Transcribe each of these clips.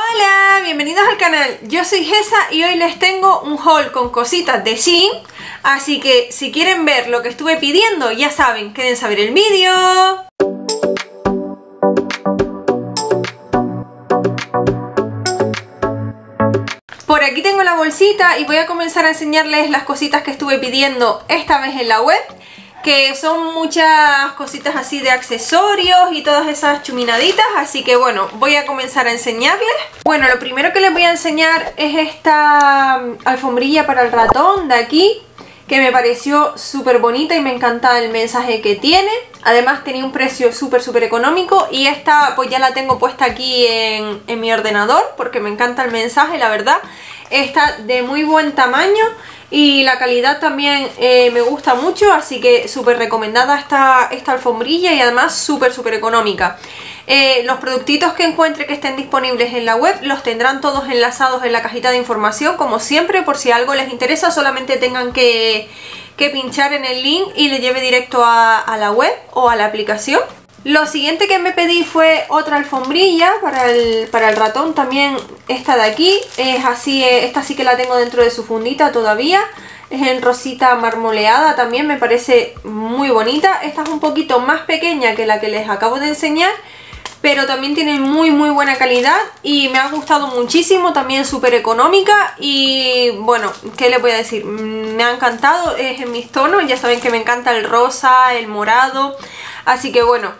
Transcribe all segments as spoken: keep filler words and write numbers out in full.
Hola, bienvenidos al canal, yo soy Gesa y hoy les tengo un haul con cositas de Shein. Así que si quieren ver lo que estuve pidiendo, ya saben, quédense a ver el vídeo. Por aquí tengo la bolsita y voy a comenzar a enseñarles las cositas que estuve pidiendo esta vez en la web, que son muchas cositas así de accesorios y todas esas chuminaditas, así que bueno, voy a comenzar a enseñarles. Bueno, lo primero que les voy a enseñar es esta alfombrilla para el ratón de aquí, que me pareció súper bonita y me encanta el mensaje que tiene. Además tenía un precio súper súper económico y esta pues ya la tengo puesta aquí en, en mi ordenador porque me encanta el mensaje, la verdad. Está de muy buen tamaño y la calidad también eh, me gusta mucho, así que súper recomendada esta, esta alfombrilla y además súper súper económica. Eh, los productitos que encuentre que estén disponibles en la web los tendrán todos enlazados en la cajita de información, como siempre, por si algo les interesa solamente tengan que, que pinchar en el link y les lleve directo a, a la web o a la aplicación. Lo siguiente que me pedí fue otra alfombrilla para el, para el ratón, también esta de aquí, es así, esta sí que la tengo dentro de su fundita todavía, es en rosita marmoleada, también me parece muy bonita. Esta es un poquito más pequeña que la que les acabo de enseñar, pero también tiene muy muy buena calidad y me ha gustado muchísimo, también súper económica y bueno, ¿qué les voy a decir? Me ha encantado, es en mis tonos, ya saben que me encanta el rosa, el morado, así que bueno,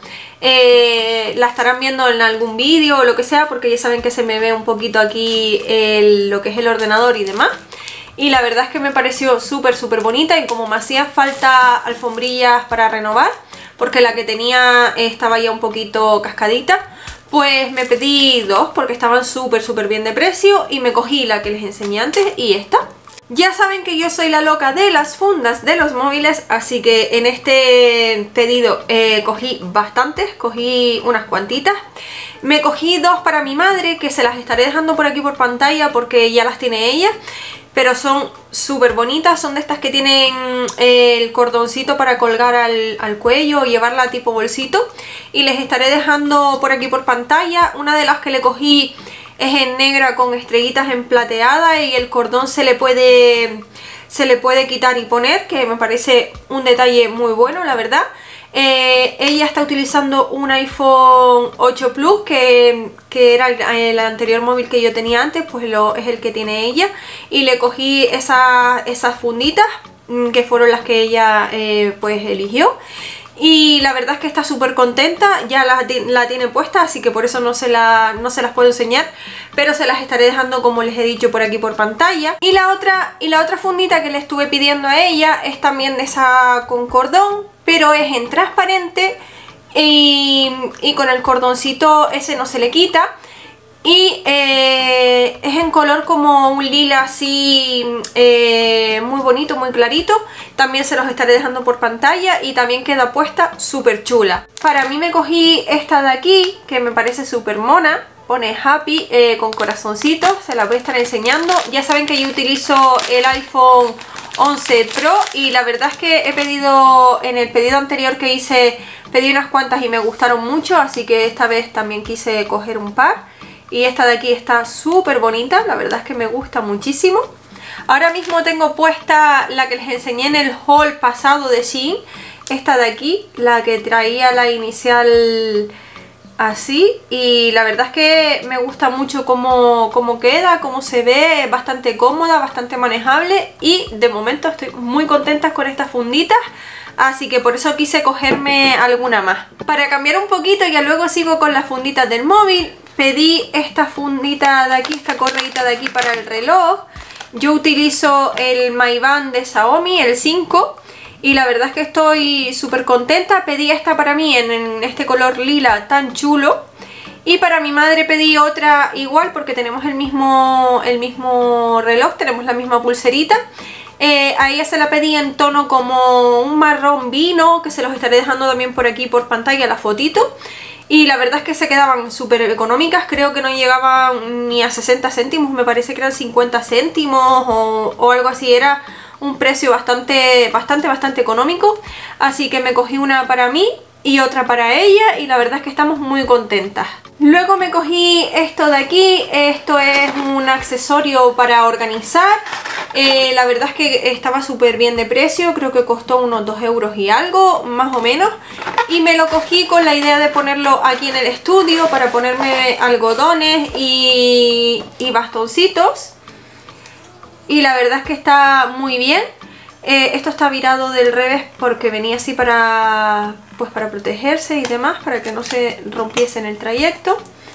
eh, la estarán viendo en algún vídeo o lo que sea porque ya saben que se me ve un poquito aquí el, lo que es el ordenador y demás. Y la verdad es que me pareció súper súper bonita y como me hacía falta alfombrillas para renovar, porque la que tenía estaba ya un poquito cascadita, pues me pedí dos porque estaban súper súper bien de precio y me cogí la que les enseñé antes y esta. Ya saben que yo soy la loca de las fundas de los móviles, así que en este pedido eh, cogí bastantes, cogí unas cuantitas. Me cogí dos para mi madre, que se las estaré dejando por aquí por pantalla porque ya las tiene ella, pero son súper bonitas, son de estas que tienen el cordoncito para colgar al, al cuello o llevarla tipo bolsito, y les estaré dejando por aquí por pantalla. Una de las que le cogí es en negra con estrellitas en plateada y el cordón se le puede se le puede quitar y poner, que me parece un detalle muy bueno, la verdad. Eh, ella está utilizando un iPhone ocho Plus, que, que era el, el anterior móvil que yo tenía antes, pues lo, es el que tiene ella, y le cogí esa, esas funditas que fueron las que ella eh, pues eligió. Y la verdad es que está súper contenta, ya la, la tiene puesta, así que por eso no se, la, no se las puedo enseñar, pero se las estaré dejando como les he dicho por aquí por pantalla. Y la otra, y la otra fundita que le estuve pidiendo a ella es también de esa con cordón, pero es en transparente y, y con el cordoncito ese no se le quita. Y eh, es en color como un lila así eh, muy bonito, muy clarito. También se los estaré dejando por pantalla y también queda puesta súper chula. Para mí me cogí esta de aquí, que me parece súper mona. Pone happy eh, con corazoncitos, se la voy a estar enseñando. Ya saben que yo utilizo el iPhone once Pro y la verdad es que he pedido, en el pedido anterior que hice, pedí unas cuantas y me gustaron mucho, así que esta vez también quise coger un par. Y esta de aquí está súper bonita, la verdad es que me gusta muchísimo. Ahora mismo tengo puesta la que les enseñé en el haul pasado de Shein. Esta de aquí, la que traía la inicial así. Y la verdad es que me gusta mucho cómo, cómo queda, cómo se ve, bastante cómoda, bastante manejable. Y de momento estoy muy contenta con estas funditas, así que por eso quise cogerme alguna más. Para cambiar un poquito, ya luego sigo con las funditas del móvil. Pedí esta fundita de aquí, esta correita de aquí para el reloj. Yo utilizo el My Band de Xiaomi, el cinco, y la verdad es que estoy súper contenta. Pedí esta para mí en, en este color lila tan chulo. Y para mi madre pedí otra igual porque tenemos el mismo, el mismo reloj, tenemos la misma pulserita. Eh, a ella se la pedí en tono como un marrón vino, que se los estaré dejando también por aquí por pantalla la fotito. Y la verdad es que se quedaban súper económicas, creo que no llegaban ni a sesenta céntimos, me parece que eran cincuenta céntimos o, o algo así, era un precio bastante, bastante, bastante económico. Así que me cogí una para mí y otra para ella, y la verdad es que estamos muy contentas. Luego me cogí esto de aquí. Esto es un accesorio para organizar. Eh, la verdad es que estaba súper bien de precio, creo que costó unos dos euros y algo, más o menos. Y me lo cogí con la idea de ponerlo aquí en el estudio para ponerme algodones y, y bastoncitos. Y la verdad es que está muy bien. Eh, esto está virado del revés porque venía así para, pues para protegerse y demás, para que no se rompiese en el trayecto.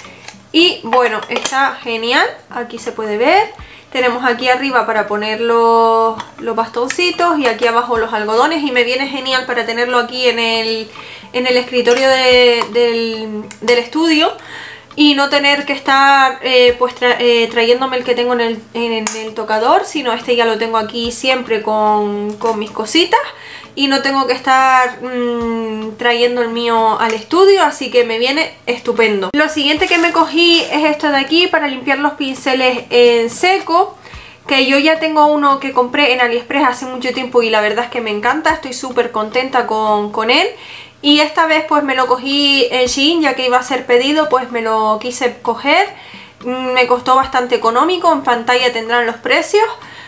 Y bueno, está genial, aquí se puede ver. Tenemos aquí arriba para poner los, los bastoncitos y aquí abajo los algodones, y me viene genial para tenerlo aquí en el, en el escritorio de, del, del estudio y no tener que estar eh, pues tra eh, trayéndome el que tengo en el, en el tocador, sino este ya lo tengo aquí siempre con, con mis cositas y no tengo que estar mmm, trayendo el mío al estudio, así que me viene estupendo. Lo siguiente que me cogí es esto de aquí para limpiar los pinceles en seco, que yo ya tengo uno que compré en AliExpress hace mucho tiempo y la verdad es que me encanta, estoy súper contenta con, con él. Y esta vez pues me lo cogí en Shein, ya que iba a ser pedido, pues me lo quise coger. Me costó bastante económico, en pantalla tendrán los precios.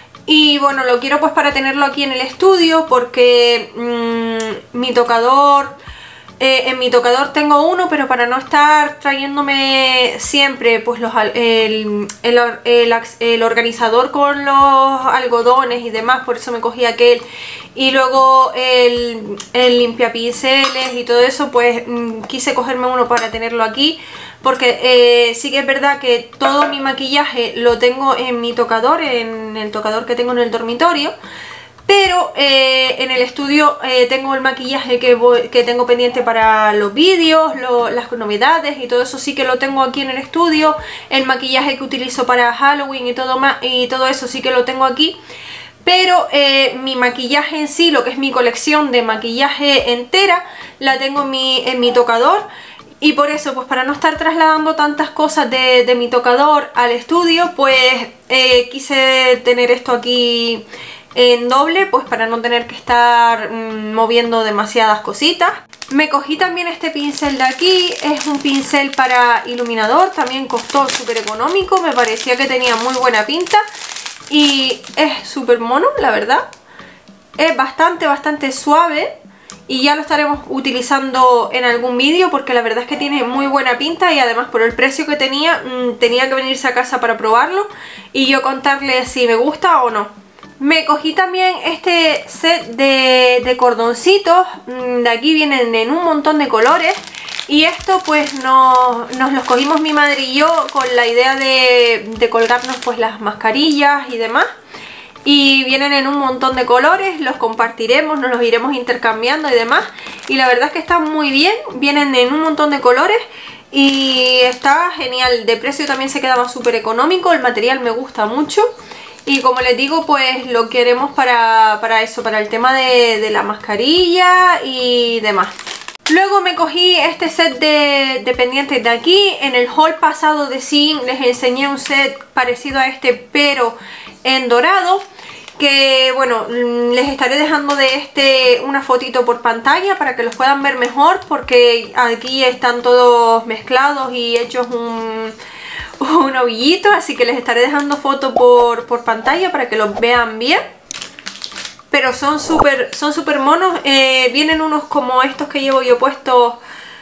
Y bueno, lo quiero pues para tenerlo aquí en el estudio porque mmm, mi tocador, eh, en mi tocador tengo uno, pero para no estar trayéndome siempre pues los, el, el, el, el organizador con los algodones y demás, por eso me cogí aquel. Y luego el, el limpiapinceles y todo eso, pues mmm, quise cogerme uno para tenerlo aquí. Porque eh, sí que es verdad que todo mi maquillaje lo tengo en mi tocador, en el tocador que tengo en el dormitorio. Pero eh, en el estudio eh, tengo el maquillaje que, voy, que tengo pendiente para los vídeos, lo, las novedades y todo eso sí que lo tengo aquí en el estudio. El maquillaje que utilizo para Halloween y todo, más, y todo eso sí que lo tengo aquí. Pero eh, mi maquillaje en sí, lo que es mi colección de maquillaje entera, la tengo en mi, en mi tocador. Y por eso, pues para no estar trasladando tantas cosas de, de mi tocador al estudio, pues eh, quise tener esto aquí en doble, pues para no tener que estar mmm, moviendo demasiadas cositas. Me cogí también este pincel de aquí, es un pincel para iluminador, también costó súper económico, me parecía que tenía muy buena pinta. Y es súper mono, la verdad. Es bastante, bastante suave. Y ya lo estaremos utilizando en algún vídeo porque la verdad es que tiene muy buena pinta. Y además por el precio que tenía, mmm, tenía que venirse a casa para probarlo y yo contarle si me gusta o no. Me cogí también este set de, de cordoncitos. De aquí vienen en un montón de colores. Y esto pues nos, nos los cogimos mi madre y yo con la idea de, de colgarnos pues las mascarillas y demás. Y vienen en un montón de colores, los compartiremos, nos los iremos intercambiando y demás. Y la verdad es que están muy bien, vienen en un montón de colores y está genial. De precio también se quedaba súper económico, el material me gusta mucho. Y como les digo, pues lo queremos para, para eso, para el tema de, de la mascarilla y demás. Luego me cogí este set de, de pendientes de aquí. En el haul pasado de Shein les enseñé un set parecido a este, pero en dorado. Que bueno, les estaré dejando de este una fotito por pantalla para que los puedan ver mejor. Porque aquí están todos mezclados y hechos un, un ovillito. Así que les estaré dejando foto por, por pantalla para que los vean bien. Pero son súper son súper monos. Eh, vienen unos como estos que llevo yo puestos,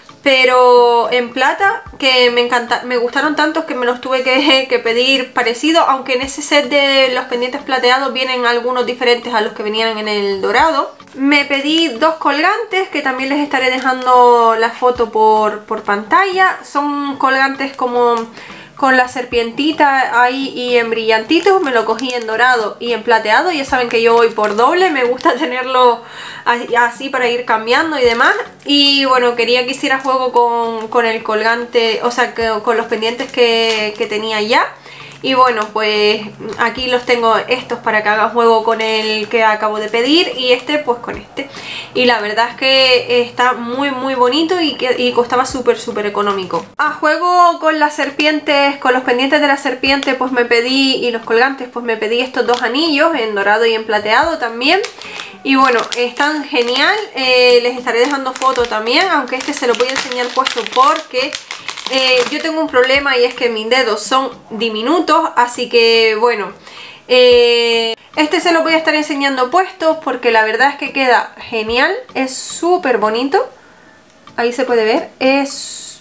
pero en plata, que me encanta, me gustaron tantos que me los tuve que, que pedir parecido. Aunque en ese set de los pendientes plateados vienen algunos diferentes a los que venían en el dorado. Me pedí dos colgantes que también les estaré dejando la foto por, por pantalla. Son colgantes como con la serpientita ahí y en brillantitos. Me lo cogí en dorado y en plateado. Ya saben que yo voy por doble, me gusta tenerlo así para ir cambiando y demás. Y bueno, quería que hiciera juego con, con el colgante, o sea, que, con los pendientes que, que tenía ya. Y bueno, pues aquí los tengo estos para que haga juego con el que acabo de pedir y este pues con este. Y la verdad es que está muy muy bonito y, que, y costaba súper súper económico. A juego con las serpientes, con los pendientes de la serpiente pues me pedí, y los colgantes pues me pedí estos dos anillos en dorado y en plateado también. Y bueno, están genial, eh, les estaré dejando foto también, aunque este se lo voy a enseñar puesto porque eh, yo tengo un problema y es que mis dedos son diminutos, así que bueno, eh, este se lo voy a estar enseñando puesto porque la verdad es que queda genial, es súper bonito, ahí se puede ver, es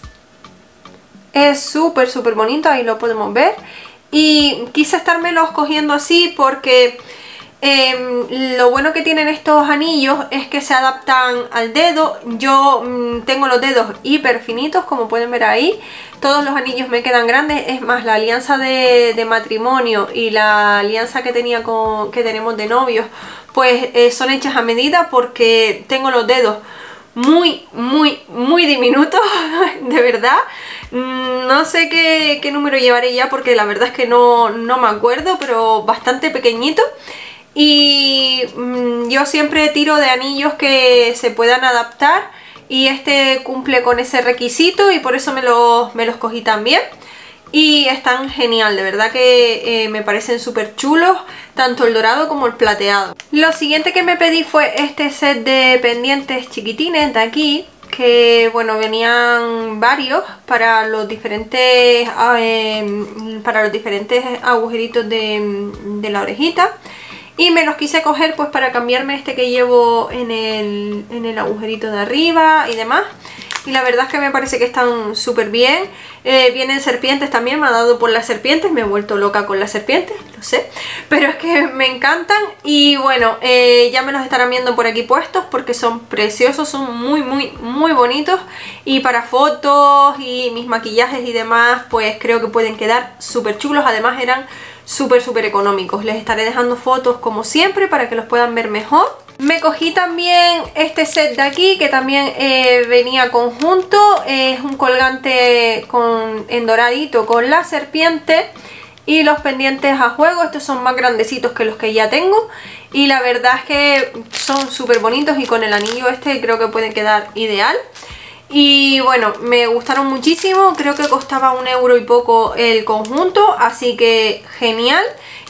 es súper súper bonito, ahí lo podemos ver, y quise estármelos cogiendo así porque Eh, lo bueno que tienen estos anillos es que se adaptan al dedo. Yo mmm, tengo los dedos hiper finitos, como pueden ver ahí. Todos los anillos me quedan grandes. Es más, la alianza de, de matrimonio y la alianza que, tenía con, que tenemos de novios, pues eh, son hechas a medida porque tengo los dedos muy, muy, muy diminutos, de verdad. No sé qué, qué número llevaré ya porque la verdad es que no, no me acuerdo, pero bastante pequeñito. Y mmm, yo siempre tiro de anillos que se puedan adaptar y este cumple con ese requisito y por eso me los, me los cogí también. Y están genial, de verdad que eh, me parecen súper chulos, tanto el dorado como el plateado. Lo siguiente que me pedí fue este set de pendientes chiquitines de aquí, que bueno, venían varios para los diferentes, eh, para los diferentes agujeritos de, de la orejita. Y me los quise coger pues para cambiarme este que llevo en el, en el agujerito de arriba y demás. Y la verdad es que me parece que están súper bien. Eh, vienen serpientes también, me ha dado por las serpientes, me he vuelto loca con las serpientes, lo sé. Pero es que me encantan y bueno, eh, ya me los estarán viendo por aquí puestos porque son preciosos, son muy muy muy bonitos. Y para fotos y mis maquillajes y demás, pues creo que pueden quedar súper chulos. Además eran súper súper económicos. Les estaré dejando fotos como siempre para que los puedan ver mejor. Me cogí también este set de aquí que también eh, venía conjunto. Es un colgante con, en doradito con la serpiente y los pendientes a juego. Estos son más grandecitos que los que ya tengo y la verdad es que son súper bonitos y con el anillo este creo que pueden quedar ideal. Y bueno, me gustaron muchísimo, creo que costaba un euro y poco el conjunto, así que genial.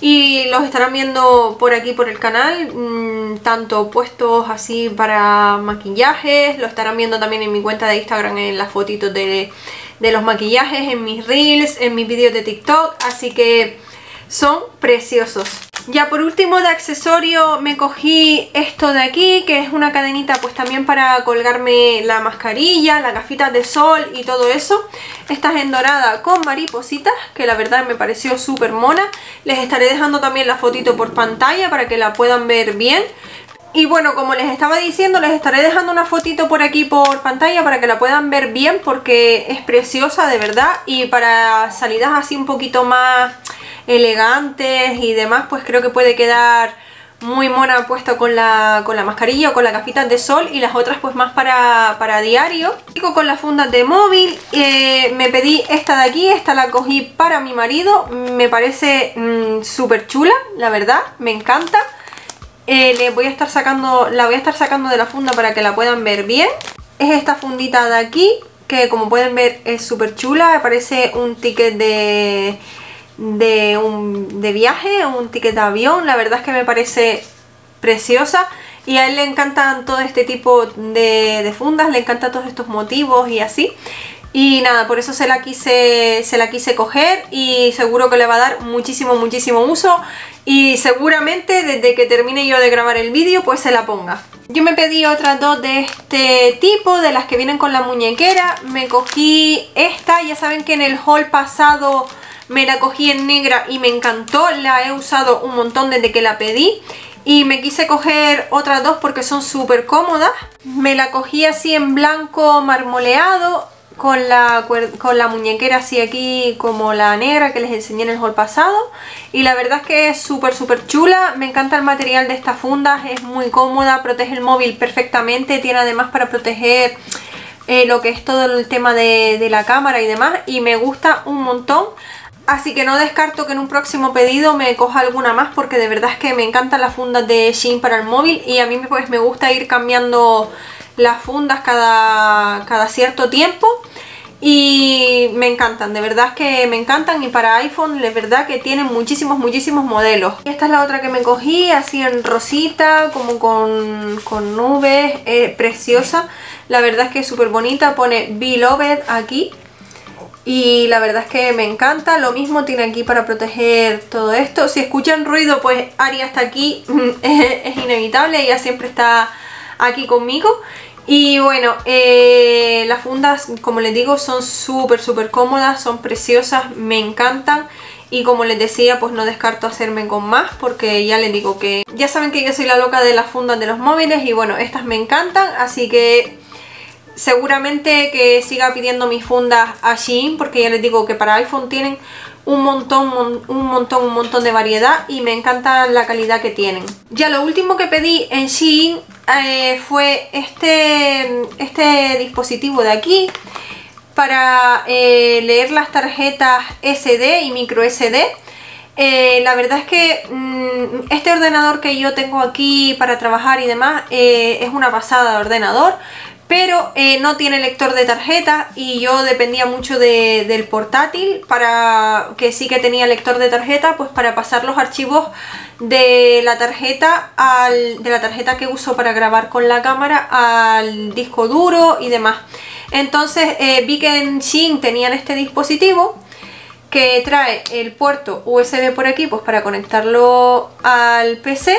Y los estarán viendo por aquí por el canal, mmm, tanto puestos así para maquillajes, lo estarán viendo también en mi cuenta de Instagram en las fotitos de, de los maquillajes, en mis reels, en mis vídeos de TikTok, así que son preciosos. Ya por último de accesorio me cogí esto de aquí, que es una cadenita pues también para colgarme la mascarilla, las gafitas de sol y todo eso. Esta es en dorada con maripositas, que la verdad me pareció súper mona. Les estaré dejando también la fotito por pantalla para que la puedan ver bien. Y bueno, como les estaba diciendo, les estaré dejando una fotito por aquí por pantalla para que la puedan ver bien porque es preciosa de verdad. Y para salidas así un poquito más elegantes y demás, pues creo que puede quedar muy mona puesta con la, con la mascarilla o con las gafitas de sol, y las otras pues más para, para diario. Con las fundas de móvil eh, me pedí esta de aquí, esta la cogí para mi marido, me parece mmm, súper chula, la verdad, me encanta. Eh, le voy a estar sacando, la voy a estar sacando de la funda para que la puedan ver bien. Es esta fundita de aquí, que como pueden ver es súper chula, parece un ticket de... De, un, de viaje, un ticket de avión. La verdad es que me parece preciosa y a él le encantan todo este tipo de, de fundas, le encantan todos estos motivos y así. Y nada, por eso se la quise se la quise coger y seguro que le va a dar muchísimo muchísimo uso y seguramente desde que termine yo de grabar el vídeo pues se la ponga. Yo me pedí otras dos de este tipo, de las que vienen con la muñequera. Me cogí esta, ya saben que en el haul pasado me la cogí en negra y me encantó, la he usado un montón desde que la pedí. Y me quise coger otras dos porque son súper cómodas. Me la cogí así en blanco marmoleado, con la, con la muñequera así aquí como la negra que les enseñé en el haul pasado. Y la verdad es que es súper súper chula. Me encanta el material de estas fundas, es muy cómoda, protege el móvil perfectamente. Tiene además para proteger eh, lo que es todo el tema de, de la cámara y demás. Y me gusta un montón. Así que no descarto que en un próximo pedido me coja alguna más, porque de verdad es que me encantan las fundas de Shein para el móvil y a mí pues me gusta ir cambiando las fundas cada, cada cierto tiempo y me encantan, de verdad es que me encantan. Y para iPhone de verdad que tienen muchísimos muchísimos modelos. Y esta es la otra que me cogí, así en rosita, como con, con nubes, eh, preciosa. La verdad es que es súper bonita, pone Beloved aquí. Y la verdad es que me encanta. Lo mismo tiene aquí para proteger todo esto. Si escuchan ruido, pues Ari está aquí, es inevitable, ella siempre está aquí conmigo. Y bueno, eh, las fundas, como les digo, son súper súper cómodas, son preciosas, me encantan. Y como les decía, pues no descarto hacerme con más, porque ya les digo que ya saben que yo soy la loca de las fundas de los móviles. Y bueno, estas me encantan, así que seguramente que siga pidiendo mis fundas a Shein, porque ya les digo que para iPhone tienen un montón, un montón, un montón de variedad y me encanta la calidad que tienen. Ya lo último que pedí en Shein eh, fue este, este dispositivo de aquí para eh, leer las tarjetas ese de y micro ese de. Eh, la verdad es que mmm, este ordenador que yo tengo aquí para trabajar y demás eh, es una pasada de ordenador, pero eh, no tiene lector de tarjeta y yo dependía mucho de, del portátil, para que sí que tenía lector de tarjeta, pues para pasar los archivos de la tarjeta al, de la tarjeta que uso para grabar con la cámara al disco duro y demás. Entonces eh, vi que en Shein tenían este dispositivo que trae el puerto U S B por aquí, pues para conectarlo al P C.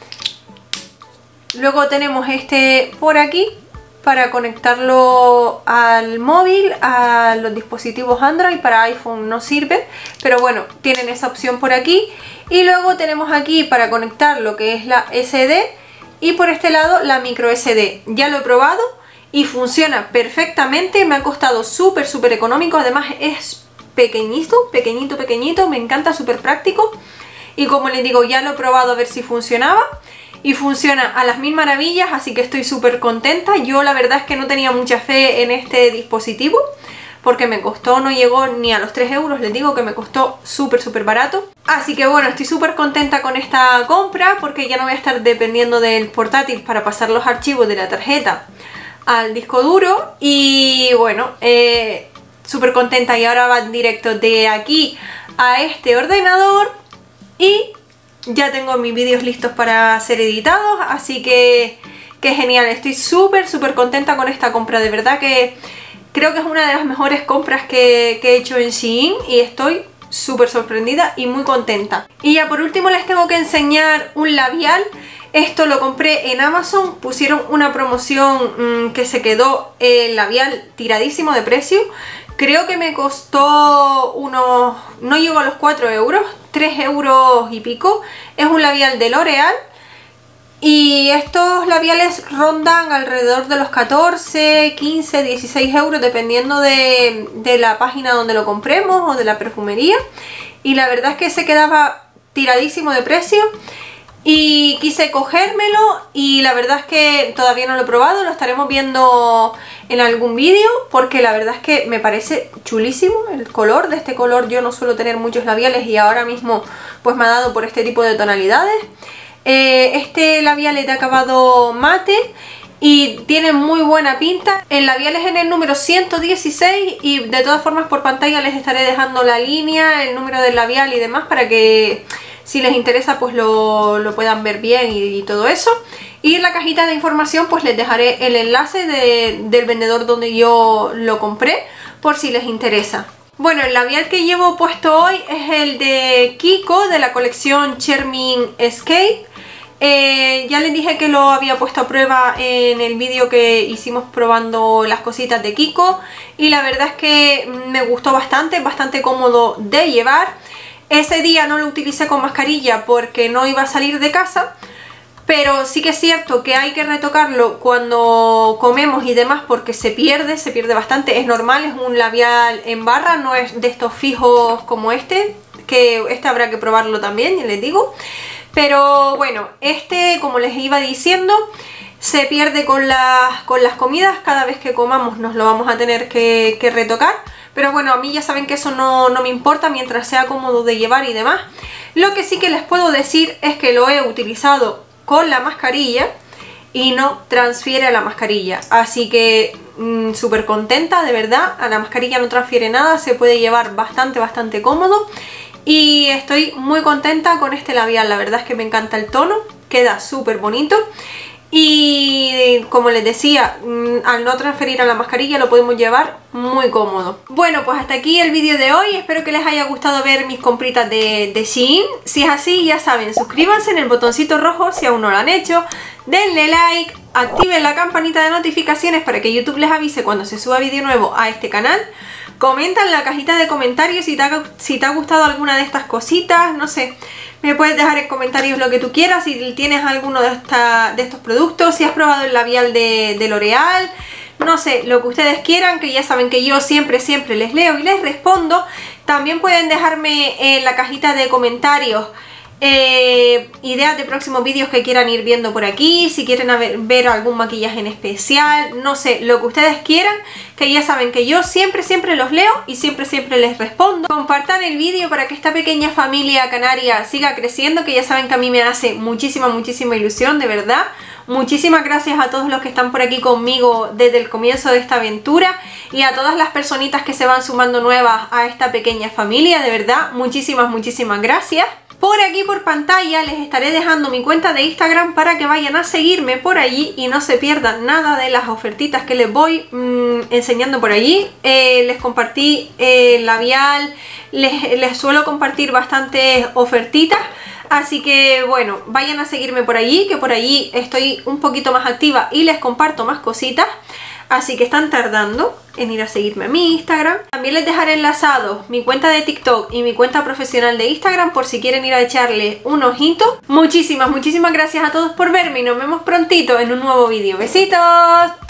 Luego tenemos este por aquí para conectarlo al móvil, a los dispositivos Android. Para iPhone no sirve, pero bueno, tienen esa opción por aquí. Y luego tenemos aquí para conectar lo que es la ese de y por este lado la micro ese de. Ya lo he probado y funciona perfectamente, me ha costado súper súper económico, además es pequeñito, pequeñito, pequeñito, me encanta, súper práctico. Y como les digo, ya lo he probado a ver si funcionaba y funciona a las mil maravillas, así que estoy súper contenta. Yo la verdad es que no tenía mucha fe en este dispositivo porque me costó, no llegó ni a los tres euros, les digo que me costó súper súper barato. Así que bueno, estoy súper contenta con esta compra porque ya no voy a estar dependiendo del portátil para pasar los archivos de la tarjeta al disco duro. Y bueno, eh, súper contenta, y ahora van directo de aquí a este ordenador y ya tengo mis vídeos listos para ser editados, así que, que genial, estoy súper súper contenta con esta compra, de verdad que creo que es una de las mejores compras que, que he hecho en Shein y estoy súper sorprendida y muy contenta. Y ya por último les tengo que enseñar un labial. Esto lo compré en Amazon, pusieron una promoción mmm, que se quedó el labial tiradísimo de precio. Creo que me costó unos, no llegó a los cuatro euros, tres euros y pico. Es un labial de L'Oreal y estos labiales rondan alrededor de los catorce, quince, dieciséis euros dependiendo de, de la página donde lo compremos o de la perfumería. Y la verdad es que se quedaba tiradísimo de precio y quise cogérmelo y la verdad es que todavía no lo he probado, lo estaremos viendo en algún vídeo porque la verdad es que me parece chulísimo el color. De este color yo no suelo tener muchos labiales y ahora mismo pues me ha dado por este tipo de tonalidades. Eh, este labial es de acabado mate y tiene muy buena pinta. El labial es en el número ciento dieciséis y de todas formas por pantalla les estaré dejando la línea, el número del labial y demás para que si les interesa pues lo, lo puedan ver bien y, y todo eso. Y en la cajita de información pues les dejaré el enlace de, del vendedor donde yo lo compré por si les interesa. Bueno, el labial que llevo puesto hoy es el de Kiko de la colección Charming Escape. Eh, ya les dije que lo había puesto a prueba en el vídeo que hicimos probando las cositas de Kiko y la verdad es que me gustó bastante, bastante cómodo de llevar. Ese día no lo utilicé con mascarilla porque no iba a salir de casa, pero sí que es cierto que hay que retocarlo cuando comemos y demás porque se pierde, se pierde bastante. Es normal, es un labial en barra, no es de estos fijos como este, que este habrá que probarlo también, ya les digo. Pero bueno, este, como les iba diciendo, se pierde con las, con las comidas. Cada vez que comamos nos lo vamos a tener que, que retocar. pero bueno, a mí ya saben que eso no, no me importa mientras sea cómodo de llevar y demás. Lo que sí que les puedo decir es que lo he utilizado con la mascarilla y no transfiere a la mascarilla, así que mmm, súper contenta, de verdad. A la mascarilla no transfiere nada, se puede llevar bastante, bastante cómodo y estoy muy contenta con este labial. La verdad es que me encanta el tono, queda súper bonito. Y como les decía, al no transferir a la mascarilla lo podemos llevar muy cómodo. Bueno, pues hasta aquí el vídeo de hoy. Espero que les haya gustado ver mis compritas de, de Shein. Si es así, ya saben, suscríbanse en el botoncito rojo si aún no lo han hecho. Denle like, activen la campanita de notificaciones para que YouTube les avise cuando se suba vídeo nuevo a este canal. Comenta en la cajita de comentarios si te ha, si te ha gustado alguna de estas cositas, no sé. Me puedes dejar en comentarios lo que tú quieras, si tienes alguno de, esta, de estos productos, si has probado el labial de, de L'Oreal, no sé, lo que ustedes quieran, que ya saben que yo siempre, siempre les leo y les respondo. También pueden dejarme en la cajita de comentarios eh, ideas de próximos vídeos que quieran ir viendo por aquí, si quieren ver, ver algún maquillaje en especial, no sé, lo que ustedes quieran, que ya saben que yo siempre, siempre los leo y siempre, siempre les respondo. Compartan el vídeo para que esta pequeña familia canaria siga creciendo, que ya saben que a mí me hace muchísima, muchísima ilusión, de verdad. Muchísimas gracias a todos los que están por aquí conmigo desde el comienzo de esta aventura y a todas las personitas que se van sumando nuevas a esta pequeña familia, de verdad, muchísimas, muchísimas gracias. Por aquí por pantalla les estaré dejando mi cuenta de Instagram para que vayan a seguirme por allí y no se pierdan nada de las ofertitas que les voy mmm, enseñando por allí. Eh, les compartí el labial, les, les suelo compartir bastantes ofertitas. Así que bueno, vayan a seguirme por allí, que por allí estoy un poquito más activa y les comparto más cositas. Así que están tardando en ir a seguirme a mi Instagram. También les dejaré enlazados mi cuenta de TikTok y mi cuenta profesional de Instagram por si quieren ir a echarle un ojito. Muchísimas, muchísimas gracias a todos por verme y nos vemos prontito en un nuevo vídeo. ¡Besitos!